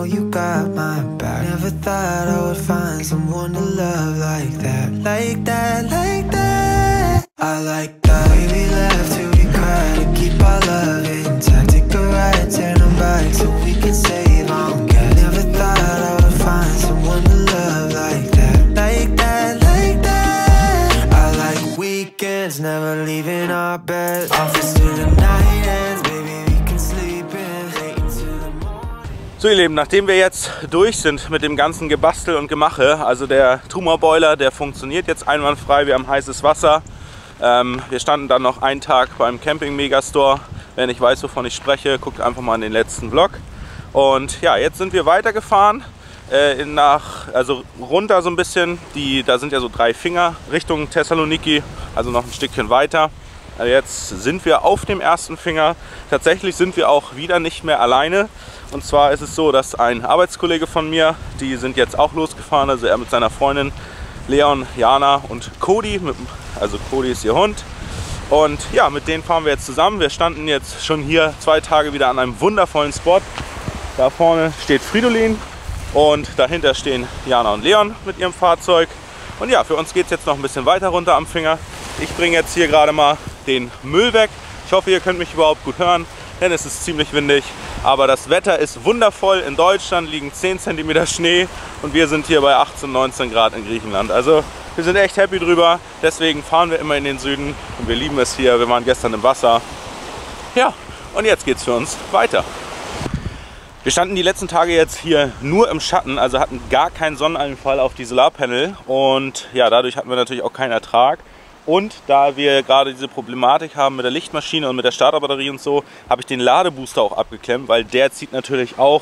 you got my back. Never thought I would find someone to love like that. Like that, like that. I like that. We laugh till we cry to keep our love intact. Take a ride, turn them back so we can save on gas. Never thought I would find someone to love like that. Like that, like that. I like weekends, never leaving our bed. Office to the night ends, baby, we can sleep in. Late into the morning. So ihr Lieben, nachdem wir jetzt durch sind mit dem ganzen Gebastel und Gemache, also der Tumorboiler, der funktioniert jetzt einwandfrei, wir haben heißes Wasser. Wir standen dann noch einen Tag beim Camping Megastore. Wer nicht weiß, wovon ich spreche, guckt einfach mal in den letzten Vlog. Und ja, jetzt sind wir weitergefahren, also runter so ein bisschen. Da sind ja so 3 Finger Richtung Thessaloniki, also noch ein Stückchen weiter. Jetzt sind wir auf dem ersten Finger. Tatsächlich sind wir auch wieder nicht mehr alleine. Und zwar ist es so, dass ein Arbeitskollege von mir, die sind jetzt auch losgefahren, also er mit seiner Freundin Leon, Jana und Cody. Also Cody ist ihr Hund. Und ja, mit denen fahren wir jetzt zusammen. Wir standen jetzt schon hier 2 Tage wieder an einem wundervollen Spot. Da vorne steht Fridolin und dahinter stehen Jana und Leon mit ihrem Fahrzeug. Und ja, für uns geht es jetzt noch ein bisschen weiter runter am Finger. Ich bringe jetzt hier gerade mal den Müll weg. Ich hoffe, ihr könnt mich überhaupt gut hören, denn es ist ziemlich windig. Aber das Wetter ist wundervoll. In Deutschland liegen 10 cm Schnee und wir sind hier bei 18, 19 Grad in Griechenland. Also wir sind echt happy drüber. Deswegen fahren wir immer in den Süden und wir lieben es hier. Wir waren gestern im Wasser. Ja, und jetzt geht es für uns weiter. Wir standen die letzten Tage jetzt hier nur im Schatten, also hatten gar keinen Sonneneinfall auf die Solarpanel. Und ja, dadurch hatten wir natürlich auch keinen Ertrag. Und da wir gerade diese Problematik haben mit der Lichtmaschine und mit der Starterbatterie und so, habe ich den Ladebooster auch abgeklemmt, weil der zieht natürlich auch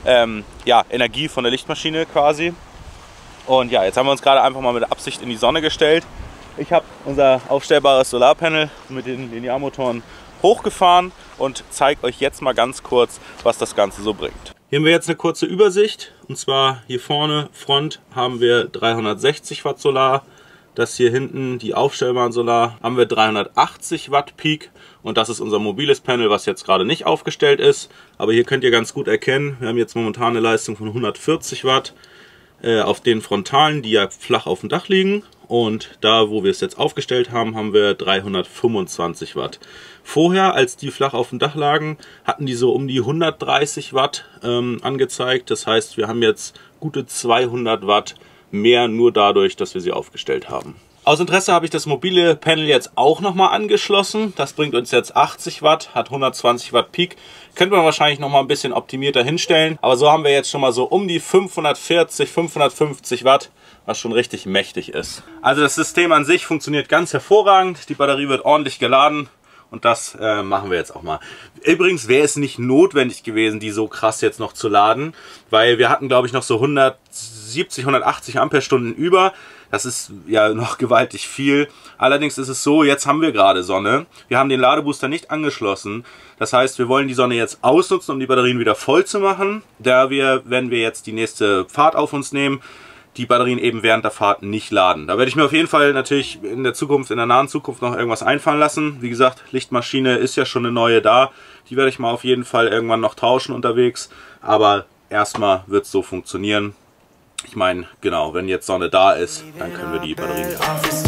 ja, Energie von der Lichtmaschine quasi. Und ja, jetzt haben wir uns gerade einfach mal mit Absicht in die Sonne gestellt. Ich habe unser aufstellbares Solarpanel mit den Linearmotoren hochgefahren und zeige euch jetzt mal ganz kurz, was das Ganze so bringt. Hier haben wir jetzt eine kurze Übersicht. Und zwar hier vorne, Front, haben wir 360 Watt Solar. Das hier hinten, die aufstellbaren Solar, haben wir 380 Watt Peak und das ist unser mobiles Panel, was jetzt gerade nicht aufgestellt ist. Aber hier könnt ihr ganz gut erkennen, wir haben jetzt momentan eine Leistung von 140 Watt auf den Frontalen, die ja flach auf dem Dach liegen. Und da, wo wir es jetzt aufgestellt haben, haben wir 325 Watt. Vorher, als die flach auf dem Dach lagen, hatten die so um die 130 Watt angezeigt. Das heißt, wir haben jetzt gute 200 Watt mehr nur dadurch, dass wir sie aufgestellt haben. Aus Interesse habe ich das mobile Panel jetzt auch nochmal angeschlossen. Das bringt uns jetzt 80 Watt, hat 120 Watt Peak. Könnte man wahrscheinlich nochmal ein bisschen optimierter hinstellen. Aber so haben wir jetzt schon mal so um die 540, 550 Watt, was schon richtig mächtig ist. Also das System an sich funktioniert ganz hervorragend. Die Batterie wird ordentlich geladen. Und das machen wir jetzt auch mal. Übrigens wäre es nicht notwendig gewesen, die so krass jetzt noch zu laden. Weil wir hatten, glaube ich, noch so 170, 180 Ampere-Stunden über. Das ist ja noch gewaltig viel. Allerdings ist es so, jetzt haben wir gerade Sonne. Wir haben den Ladebooster nicht angeschlossen. Das heißt, wir wollen die Sonne jetzt ausnutzen, um die Batterien wieder voll zu machen. Da wir, wenn wir jetzt die nächste Fahrt auf uns nehmen, die Batterien eben während der Fahrt nicht laden. Da werde ich mir auf jeden Fall natürlich in der Zukunft, in der nahen Zukunft noch irgendwas einfallen lassen. Wie gesagt, Lichtmaschine ist ja schon eine neue da. Die werde ich mal auf jeden Fall irgendwann noch tauschen unterwegs. Aber erstmal wird es so funktionieren. Ich meine, genau, wenn jetzt Sonne da ist, dann können wir die Batterien wieder.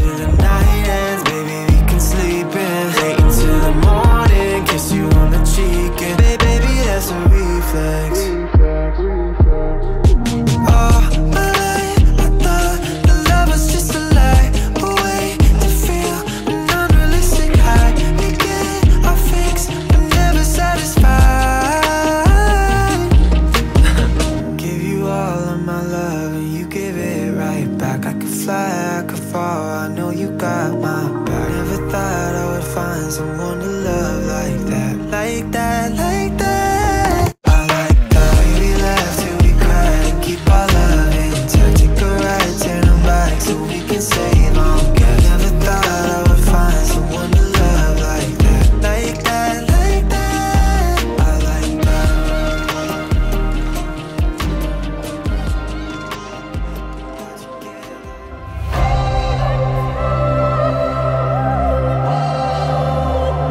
Someone to love like that, like that, like that. I like that. We laugh till we cry and keep our love intact. Take a ride, turn them back so we can save on gas. Never thought I would find someone to love like that, like that, like that. I like that.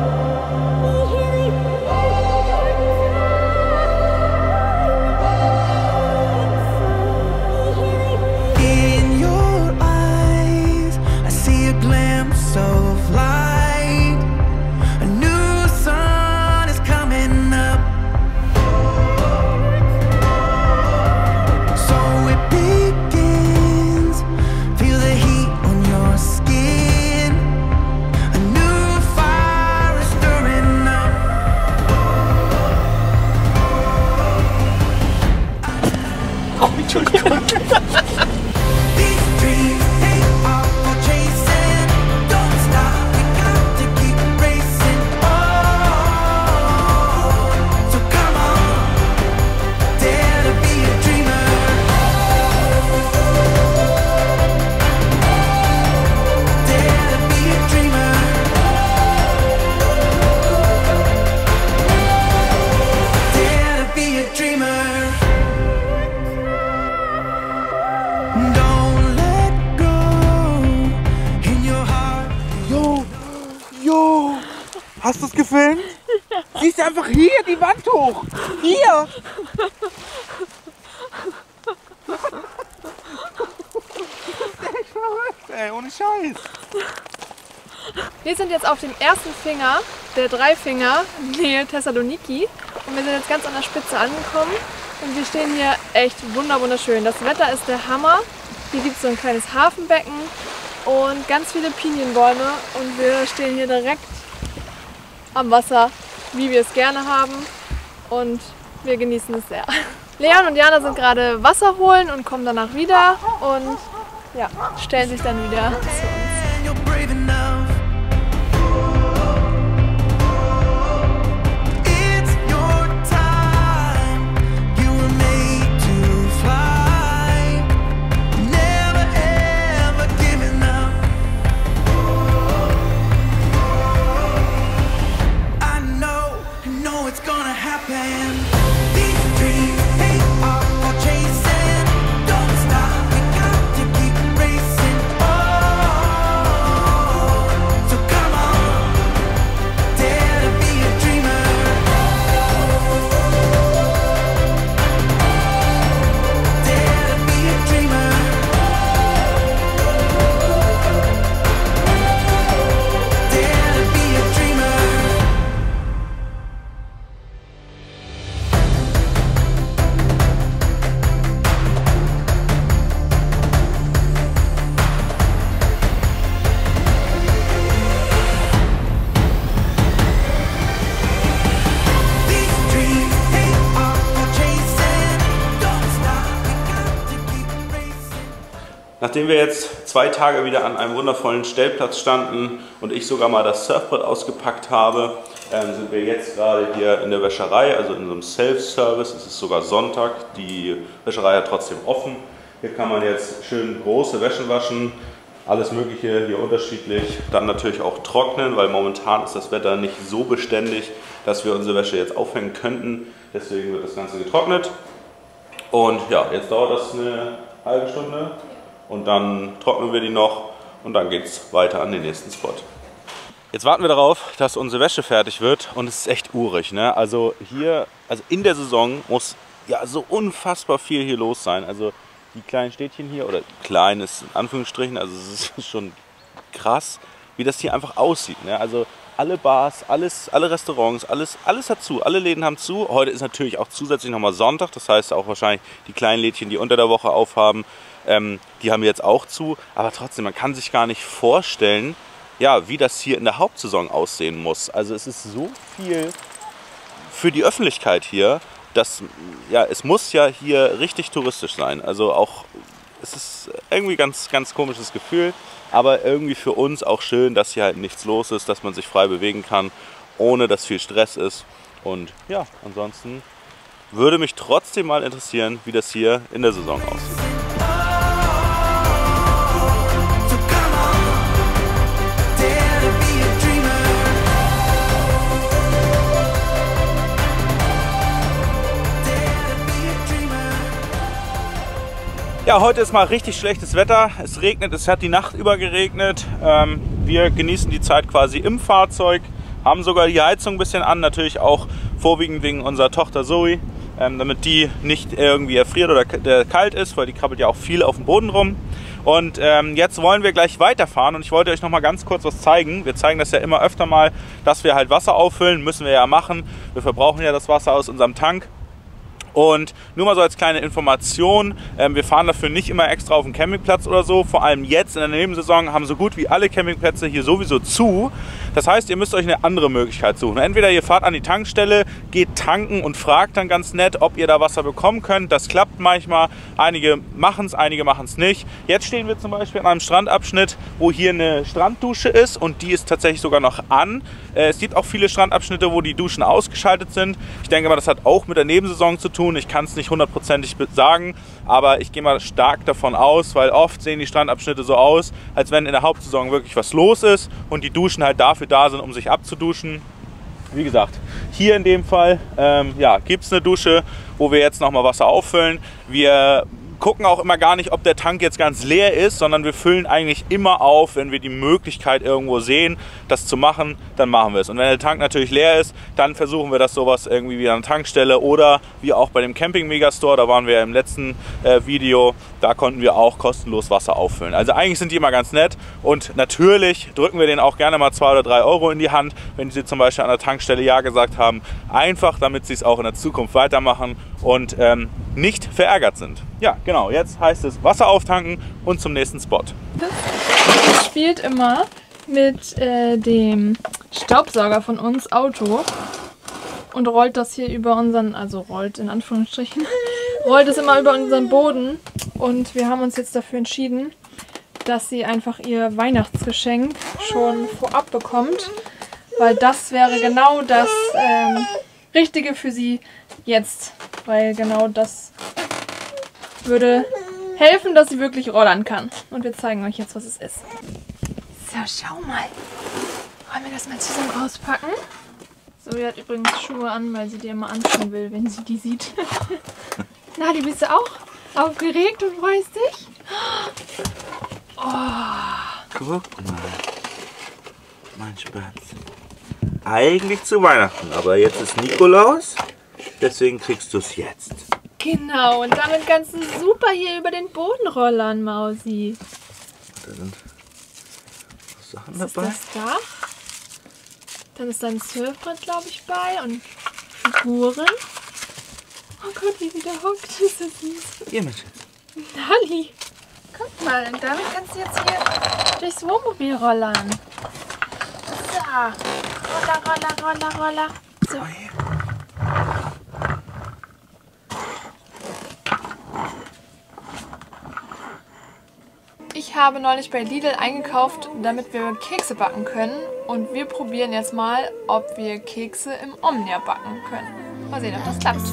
Hast du es gefilmt? Siehst du einfach hier die Wand hoch. Hier. Echt verrückt, ey, ohne Scheiß. Wir sind jetzt auf dem ersten Finger der 3 Finger Nähe Thessaloniki und wir sind jetzt ganz an der Spitze angekommen und wir stehen hier echt wunderschön. Das Wetter ist der Hammer. Hier gibt es so ein kleines Hafenbecken und ganz viele Pinienbäume und wir stehen hier direkt am Wasser, wie wir es gerne haben und wir genießen es sehr. Leon und Jana sind gerade Wasser holen und kommen danach wieder und ja, stellen sich dann wieder zu uns. Nachdem wir jetzt 2 Tage wieder an einem wundervollen Stellplatz standen und ich sogar mal das Surfbrett ausgepackt habe, sind wir jetzt gerade hier in der Wäscherei, also in so einem Self-Service. Es ist sogar Sonntag, die Wäscherei hat trotzdem offen. Hier kann man jetzt schön große Wäsche waschen, alles Mögliche hier unterschiedlich. Dann natürlich auch trocknen, weil momentan ist das Wetter nicht so beständig, dass wir unsere Wäsche jetzt aufhängen könnten. Deswegen wird das Ganze getrocknet. Und ja, jetzt dauert das eine halbe Stunde. Und dann trocknen wir die noch und dann geht es weiter an den nächsten Spot. Jetzt warten wir darauf, dass unsere Wäsche fertig wird und es ist echt urig, ne? Also hier, also in der Saison muss ja so unfassbar viel hier los sein. Also die kleinen Städtchen hier, oder klein ist in Anführungsstrichen, also es ist schon krass, wie das hier einfach aussieht, ne? Also alle Bars, alle Restaurants, alles hat zu, alle Läden haben zu. Heute ist natürlich auch zusätzlich nochmal Sonntag, das heißt auch wahrscheinlich die kleinen Lädchen, die unter der Woche aufhaben, die haben jetzt auch zu, aber trotzdem, man kann sich gar nicht vorstellen, ja, wie das hier in der Hauptsaison aussehen muss. Also es ist so viel für die Öffentlichkeit hier, dass, ja, es muss ja hier richtig touristisch sein. Also auch, es ist irgendwie ganz komisches Gefühl, aber irgendwie für uns auch schön, dass hier halt nichts los ist, dass man sich frei bewegen kann, ohne dass viel Stress ist. Und ja, ansonsten würde mich trotzdem mal interessieren, wie das hier in der Saison aussieht. Ja, heute ist mal richtig schlechtes Wetter. Es regnet, es hat die Nacht über geregnet. Wir genießen die Zeit quasi im Fahrzeug, haben sogar die Heizung ein bisschen an, natürlich auch vorwiegend wegen unserer Tochter Zoe, damit die nicht irgendwie erfriert oder kalt ist, weil die krabbelt ja auch viel auf dem Boden rum. Und jetzt wollen wir gleich weiterfahren und ich wollte euch noch mal ganz kurz was zeigen. Wir zeigen das ja immer öfter mal, dass wir halt Wasser auffüllen, müssen wir ja machen. Wir verbrauchen ja das Wasser aus unserem Tank. Und nur mal so als kleine Information, wir fahren dafür nicht immer extra auf den Campingplatz oder so. Vor allem jetzt in der Nebensaison haben so gut wie alle Campingplätze hier sowieso zu. Das heißt, ihr müsst euch eine andere Möglichkeit suchen. Entweder ihr fahrt an die Tankstelle, geht tanken und fragt dann ganz nett, ob ihr da Wasser bekommen könnt. Das klappt manchmal. Einige machen es nicht. Jetzt stehen wir zum Beispiel an einem Strandabschnitt, wo hier eine Stranddusche ist und die ist tatsächlich sogar noch an. Es gibt auch viele Strandabschnitte, wo die Duschen ausgeschaltet sind. Ich denke mal, das hat auch mit der Nebensaison zu tun. Ich kann es nicht hundertprozentig sagen, aber ich gehe mal stark davon aus, weil oft sehen die Strandabschnitte so aus, als wenn in der Hauptsaison wirklich was los ist und die Duschen halt dafür da sind, um sich abzuduschen. Wie gesagt, hier in dem Fall ja, gibt es eine Dusche, wo wir jetzt nochmal Wasser auffüllen. Wir gucken auch immer gar nicht, ob der Tank jetzt ganz leer ist, sondern wir füllen eigentlich immer auf, wenn wir die Möglichkeit irgendwo sehen, das zu machen, dann machen wir es. Und wenn der Tank natürlich leer ist, dann versuchen wir das sowas irgendwie wie an der Tankstelle oder wie auch bei dem Camping Megastore, da waren wir im letzten Video, da konnten wir auch kostenlos Wasser auffüllen. Also eigentlich sind die immer ganz nett und natürlich drücken wir denen auch gerne mal 2 oder 3 Euro in die Hand, wenn sie zum Beispiel an der Tankstelle Ja gesagt haben, einfach damit sie es auch in der Zukunft weitermachen und nicht verärgert sind. Ja, genau, jetzt heißt es Wasser auftanken und zum nächsten Spot. Das spielt immer mit dem Staubsauger von uns Auto und rollt das hier über unseren, also rollt in Anführungsstrichen, rollt es immer über unseren Boden und wir haben uns jetzt dafür entschieden, dass sie einfach ihr Weihnachtsgeschenk schon vorab bekommt, weil das wäre genau das Richtige für sie jetzt, weil genau das würde helfen, dass sie wirklich rollern kann. Und wir zeigen euch jetzt, was es ist. So, schau mal. Wollen wir das mal zusammen auspacken? Zoe hat übrigens Schuhe an, weil sie die immer anschauen will, wenn sie die sieht. Na, die bist du auch aufgeregt und freust dich? Oh. Guck mal. Mein Spatz. Eigentlich zu Weihnachten, aber jetzt ist Nikolaus, deswegen kriegst du es jetzt. Genau, und damit kannst du super hier über den Boden rollern, Mausi. Da sind Sachen Das ist dabei. das Dach. Dann ist da ein Surfbrett, glaube ich, bei und Figuren. Oh Gott, wie sie da hockt. Ist das süß. Hier, Mensch. Halli. Guck mal, und damit kannst du jetzt hier durchs Wohnmobil rollern. So. Roller. So. Ich habe neulich bei Lidl eingekauft, damit wir Kekse backen können. Und wir probieren jetzt mal, ob wir Kekse im Omnia backen können. Mal sehen, ob das klappt.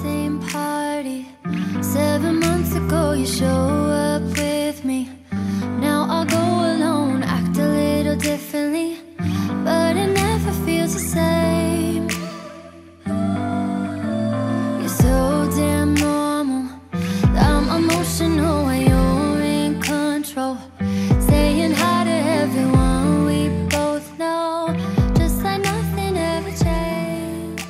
7 months ago you show up with me. Now I go alone, act a little differently, but it never feels the same. You're so damn normal, I'm emotional when you're in control. Saying hi to everyone we both know, just like nothing ever changed.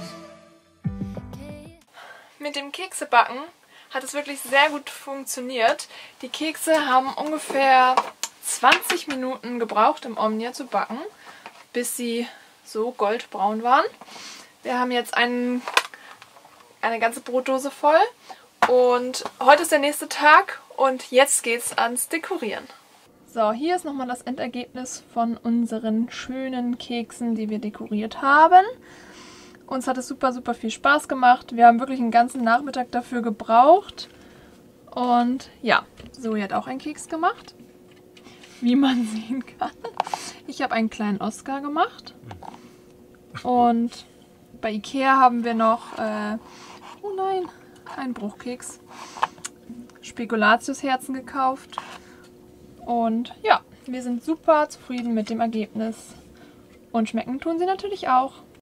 Mit dem Keksebacken hat es wirklich sehr gut funktioniert. Die Kekse haben ungefähr 20 Minuten gebraucht im Omnia zu backen, bis sie so goldbraun waren. Wir haben jetzt eine ganze Brotdose voll und heute ist der nächste Tag und jetzt geht's ans Dekorieren. So, hier ist nochmal das Endergebnis von unseren schönen Keksen, die wir dekoriert haben. Uns hat es super viel Spaß gemacht. Wir haben wirklich einen ganzen Nachmittag dafür gebraucht. Und ja, Zoe hat auch einen Keks gemacht, wie man sehen kann. Ich habe einen kleinen Oscar gemacht. Und bei Ikea haben wir noch, oh nein, einen Bruchkeks. Spekulatiusherzen gekauft. Und ja, wir sind super zufrieden mit dem Ergebnis. Und schmecken tun sie natürlich auch.